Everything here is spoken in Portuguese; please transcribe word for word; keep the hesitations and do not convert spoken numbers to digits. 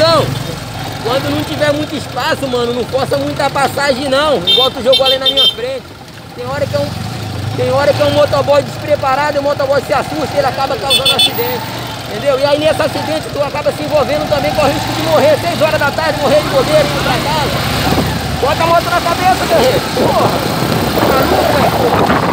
Amigão, quando não tiver muito espaço, mano, não força muita passagem não. Igual tu jogou ali na minha frente. Tem hora que é um, tem hora que é um motoboy despreparado e o motoboy se assusta e ele acaba causando acidente. Entendeu? E aí nesse acidente tu acaba se envolvendo também com o risco de morrer. seis horas da tarde, morrer de bobeira, indo pra casa. Bota a moto na cabeça, guerreiro. Porra, tá maluco, velho?